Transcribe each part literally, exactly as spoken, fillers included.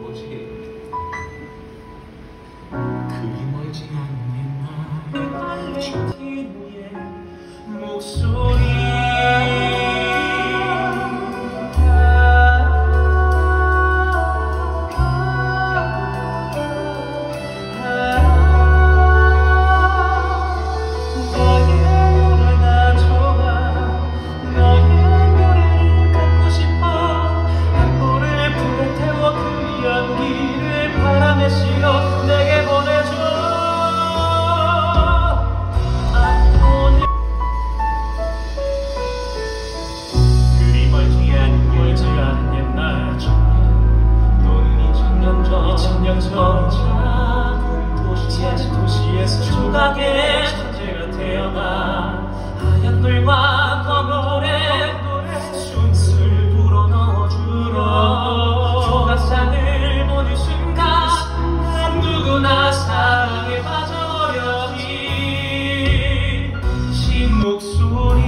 뭐지? 그리 멀지 않는 날 저 뒤에 목소리 도시에서 조각의 천재가 태어나 하얀 돌과 검은돌에 순술 불어넣어주러 조각상을 보는 순간 누구나 사랑에 빠져버려니 신 목소리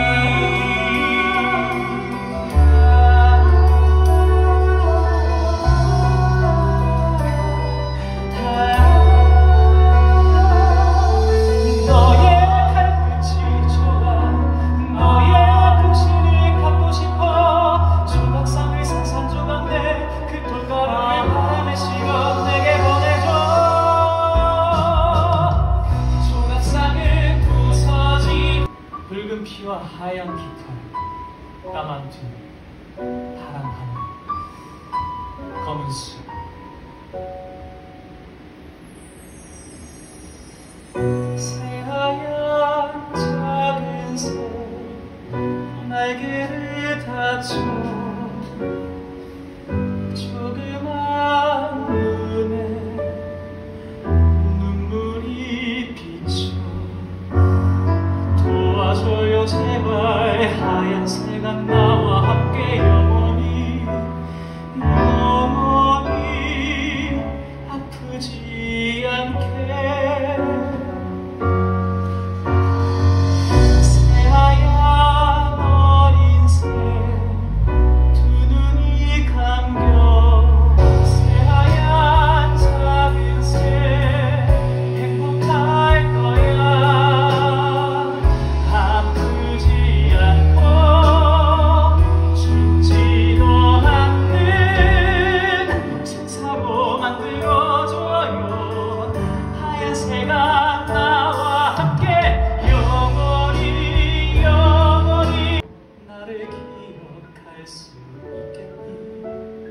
붉은 피와 하얀 깃털 까만 등 파란 하늘 검은 숲 새하얀 작은 새 날개를 다쳐 조그만 눈에 눈물이 비쳐 도와줘요 제발 하얀 새가 나와 함께 영원히 영원히 아프지 않게 새하얀 어린 새 두 눈이 감겨 새하얀 작은 새 행복할 거야 아프지 않고 죽지도 않는 신사로 만들어줘요 하얀 새가 나와 함께 영원히 영원히 나를 기억할 수 있겠니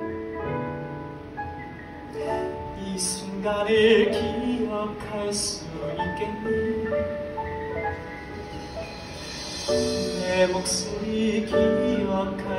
이 순간을 기억할 수 있겠니 내 목소리 기억할